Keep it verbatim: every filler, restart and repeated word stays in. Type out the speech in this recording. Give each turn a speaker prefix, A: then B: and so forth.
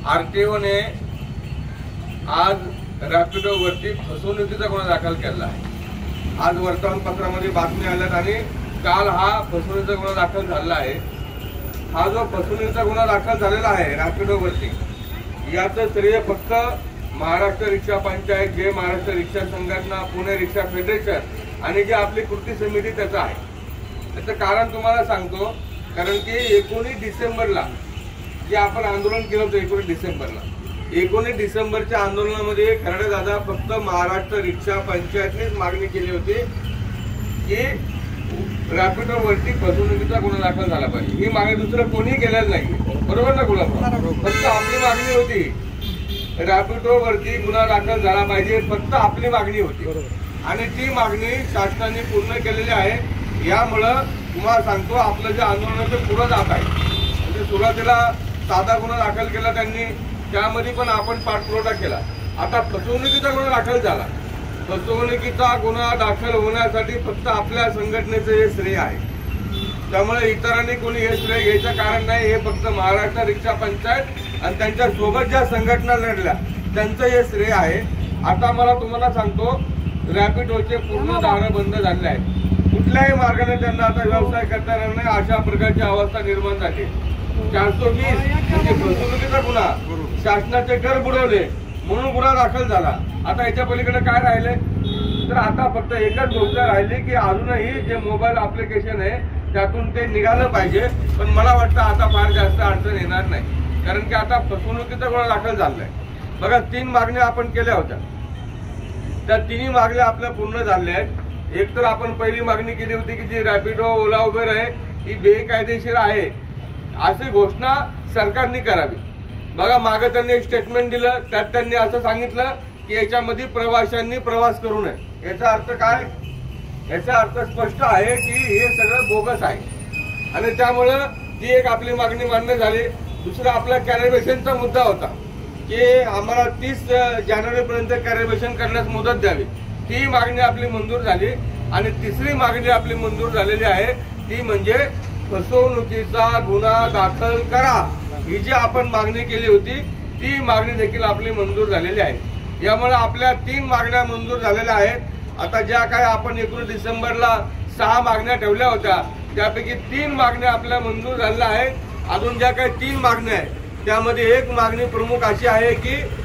A: आरटीओने आज रॅपिडोवरती फसवणुकीचा गुन्हा दाखल केला आहे। आज वर्तमानपत्रामध्ये बातमी आल्यात आणि काल हा फसवणुकीचा गुन्हा दाखल झाला आहे। हा जो फसवणुकीचा गुन्हा दाखल झालेला आहे रॅपिडोवरती, याचं श्रेय फक्त महाराष्ट्र रिक्षा पंचायत, जे महाराष्ट्र रिक्षा संघटना, पुणे रिक्षा फेडरेशन आणि जे आपली कृती समिती त्याचं आहे। त्याचं कारण तुम्हाला सांगतो, कारण की एकोणीस डिसेंबरला जे आपण आंदोलन केलं होतं, एकोणीस डिसेंबरला एकोणीस डिसेंबरच्या आंदोलनामध्ये खरडे दादा फक्त महाराष्ट्र रिक्षा पंचायतनेच मागणी केली होती की रॅपिडोवरती फसवणुकीचा गुन्हा दाखल झाला पाहिजे। ही मागणी दुसरं कोणीही केलेलं नाही, बरोबर ना गुलाबराव? फक्त आपली मागणी होती, रॅपिडोवरती गुन्हा दाखल झाला पाहिजे, फक्त आपली मागणी होती आणि ती मागणी शासनाने पूर्ण केलेली आहे। यामुळं तुम्हाला सांगतो, आपलं जे आंदोलनाचं पुढं जात आहे, म्हणजे सुरुवातीला साधा गुन्हा दाखल केला त्यांनी, त्यामध्ये पण आपण पाठपुरावा केला। आता फसवणुकीचा गुन्हा दाखल झाला। फसवणुकीचा गुन्हा दाखल होण्यासाठी फक्त आपल्या संघटनेचं हे श्रेय आहे। त्यामुळे इतरांनी कोणी हे श्रेय घ्यायचं कारण नाही। हे फक्त महाराष्ट्र रिक्षा पंचायत आणि त्यांच्या सोबत ज्या संघटना लढल्या त्यांचं हे श्रेय आहे। आता मला तुम्हाला सांगतो, रॅपिडोचे पूर्ण दार बंद झाले आहेत। कुठल्याही मार्गाने त्यांना आता व्यवसाय करता येणार नाही, अशा प्रकारची अवस्था निर्माण झाली। चारशे वीस म्हणजे फसवणुकीचा गुन्हा, शासनाचे कर बुडवले म्हणून गुन्हा दाखल झाला। आता याच्या पलीकडे काय राहिले, तर आता फक्त एकच गोष्ट राहिली की अजूनही जे मोबाईल ऍप्लिकेशन आहे त्यातून ते निघालं पाहिजे। पण मला वाटतं आता फार जास्त अडचण येणार नाही, कारण की आता फसवणुकीचा गुन्हा दाखल झालाय। बघा, तीन मागण्या आपण केल्या होत्या, त्या तिन्ही मागण्या आपल्या पूर्ण झाल्या आहेत। एक तर आपण पहिली मागणी केली होती की जी रॅपिडो, ओला, उबेर आहे ही बेकायदेशीर आहे अशी घोषणा सरकारने करावी। बघा, मागे त्यांनी एक स्टेटमेंट दिलं, त्यात त्यांनी असं सांगितलं की याच्यामध्ये प्रवाशांनी प्रवास करू नये। याचा अर्थ काय? याचा अर्थ स्पष्ट आहे की हे सगळं बोगस आहे आणि त्यामुळं ती एक आपली मागणी मान्य झाली। दुसरा आपला कॅरेबेशनचा मुद्दा होता की आम्हाला तीस जानेवारी पर्यंत कॅरेबेशन करण्यास मुदत द्यावी, ती मागणी आपली मंजूर झाली। आणि तिसरी मागणी आपली मंजूर झालेली आहे ती म्हणजे फसवणुकीचा गुन्हा दाखल करा, ही जी आपण मागणी केली होती ती मागणी देखील आपली मंजूर झालेली आहे। यामुळे आपल्या तीन मागण्या मंजूर झालेल्या आहेत। आता ज्या काय आपण एकोणीस डिसेंबरला सहा मागण्या ठेवल्या होत्या त्यापैकी तीन मागण्या आपल्या मंजूर झालेल्या आहेत। अजून ज्या काही तीन मागण्या आहेत त्यामध्ये एक मागणी प्रमुख अशी आहे की